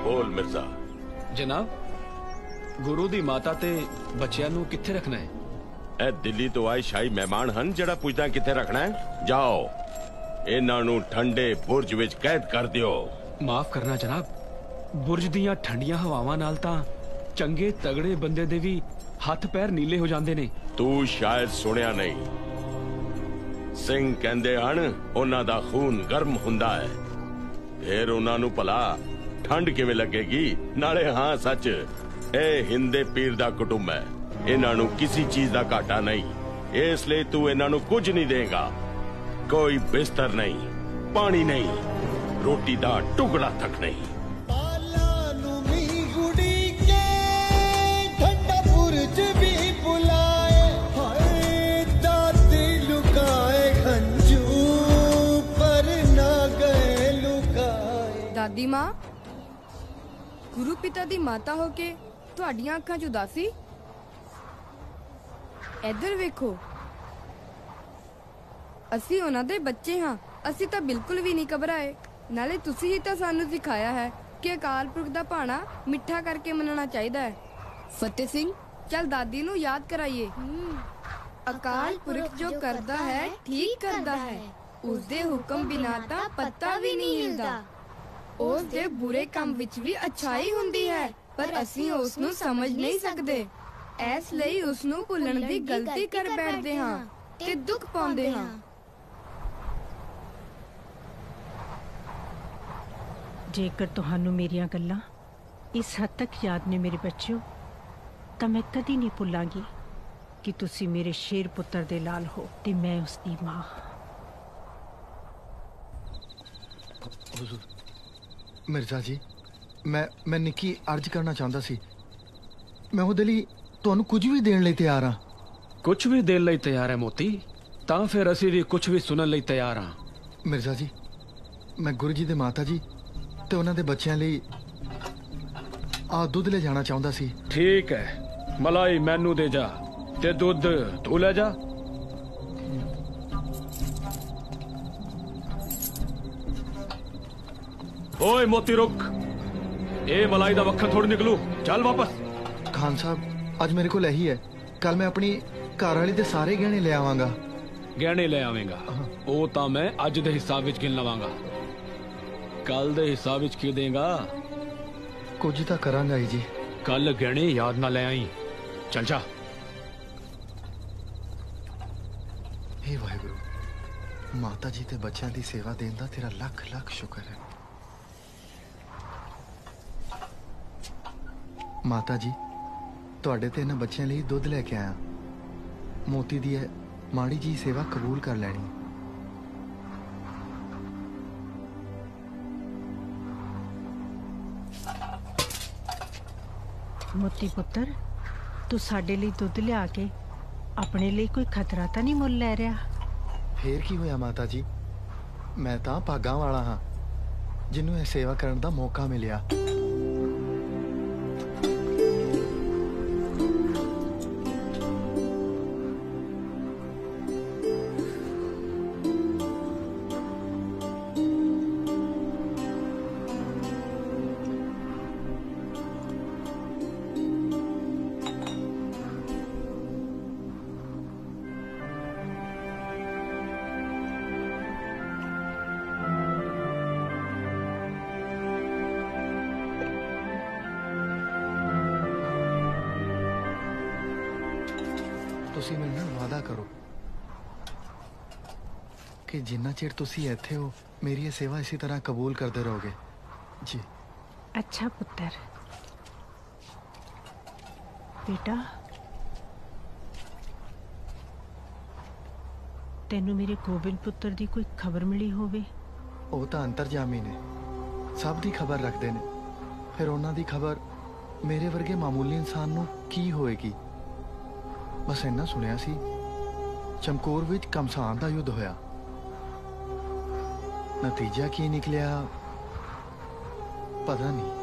बोल मिर्जा। जनाब, गुरु दी माता ते बच्चियां नू कित्थे रखना है? ए दिल्ली तो आए शाही मेहमान हन जड़ा पुछदा कित्थे रखना है। जाओ इन्हां नू ठंडे बुर्ज विच कैद कर दियो। माफ करना जनाब, बुर्ज दियां ठंडियां हवावां नाल तां चंगे तगड़े बंदे दे भी हथ पैर नीले हो जांदे ने। तू शायद सुनिया नहीं, सिंह कहंदे हन उन्हां दा खून गर्म हुंदा है, फिर उन्हां नू भला ठंड किवें लगेगी? नाले हाँ सच, ए हिंदे पीर दा कुटुंब है, इन्हां नू किसी चीज दा घाटा नहीं, इसलिए तू इन्हां नू कुछ नहीं देगा। कोई बिस्तर नहीं, पानी नहीं, रोटी दा टुकड़ा तक नहीं। दादी मां, गुरु पिता दी माता होके तुहाडियां अखां च उदासी? इधर वेखो, असी उन्हां दे बच्चे हाँ, असी तां बिल्कुल भी नहीं घबराए। नाले तुसी ही तां सानू सिखाया है कि अकाल पुरख दा भाणा मिठा करके मनना चाहिदा है। फतेह सिंह, चल दादी नू याद कराइए। अकाल पुरख जो करदा है ठीक करदा है, उसदे हुक्म बिना तां पत्ता भी नहीं हिलदा। उस दे बुरे काम विच भी अच्छाई हुंदी है, पर असी उस नू समझ नहीं सकदे, इस लई उस नू भुलण दी गलती कर बैठदे हां ते दुख पाउंदे हां। जेकर तुहानू मेरियां गल्लां इस हद तक याद ने मेरे बच्चों, तां मैं कदी नहीं भुलांगी कि तुसी मेरे शेर पुत्र दे लाल हो ते मैं उसदी मां। मिर्जा जी, मैं निक्की अर्ज करना चाहता सी। मैं ਉਹਦੇ ਲਈ ਤੁਹਾਨੂੰ ਕੁਝ ਵੀ ਦੇਣ ਲਈ ਤਿਆਰ ਹਾਂ। कुछ भी देण ਲਈ ਤਿਆਰ ਹੈ ਮੋਤੀ, ਤਾਂ ਫਿਰ ਅਸੀਂ ਵੀ ਕੁਝ ਵੀ ਸੁਣਨ ਲਈ ਤਿਆਰ ਹਾਂ। ਮਿਰਜ਼ਾ ਜੀ, ਮੈਂ ਗੁਰੂ ਜੀ ਦੇ ਮਾਤਾ ਜੀ ਤੇ ਉਹਨਾਂ ਦੇ ਬੱਚਿਆਂ ਲਈ ਆ ਦੁੱਧ ਲੈ ਜਾਣਾ ਚਾਹੁੰਦਾ ਸੀ। ਠੀਕ ਹੈ, ਮਲਾਈ ਮੈਨੂੰ ਦੇ ਜਾ ਤੇ ਦੁੱਧ ਤੂੰ ਲੈ ਜਾ। ओए मोती रुक, ए मलाई दा वक्खन थोड़ी निकलू, चल वापस। खान साहब, आज मेरे को यही है, कल मैं अपनी घर वाली दे सारे गहने ले आवांगा। गहने ले आवेंगा? ओ तां मैं अज दे हिसाब विच गिन लवांगा, कल दे हिसाब विच की देगा? कुछ तां करांगा ही जी। कल गहने याद ना ले आई, चल जा। हे वाहिगुरु, माता जी ते बच्चों दी सेवा देन दा तेरा लख लख शुक्र है। माता जी, तुहाडे ते इन्हां बच्चों लिए दुध लैके आया, मोती दी है माड़ी जी सेवा कबूल कर लैनी। मोती पुत्र, तू साडे लिए दुध लिया के अपने लिए कोई खतरा तो नहीं मुल लै रहा? फिर की होया माता जी, मैं तां भागां वाला हाँ जिन्हों यह सेवा करने का मौका मिलिया। तुसी मेरे नाल वादा करो कि जिन्ना चिर तुसी इत्थे हो, मेरी ये सेवा इसी तरह कबूल करते रहोगे जी। अच्छा पुत्र, बेटा तेनू मेरे गोबिंद पुत्र दी कोई खबर मिली होवे? ਉਹ ਤਾਂ ਅੰਤਰਜਾਮੀ ਨੇ, ਸਭ ਦੀ ਖਬਰ ਰੱਖਦੇ ਨੇ, ਫਿਰ ਉਹਨਾਂ ਦੀ ਖਬਰ ਮੇਰੇ ਵਰਗੇ ਮਾਮੂਲੀ ਇਨਸਾਨ ਨੂੰ ਕੀ ਹੋਏਗੀ? ਬਸ ਇੰਨਾ ਸੁਣਿਆ ਸੀ, ਚਮਕੌਰ ਵਿੱਚ ਕਮਸਾਨ ਦਾ ਯੁੱਧ ਹੋਇਆ, ਨਤੀਜਾ ਕੀ ਨਿਕਲਿਆ ਪਤਾ ਨਹੀਂ।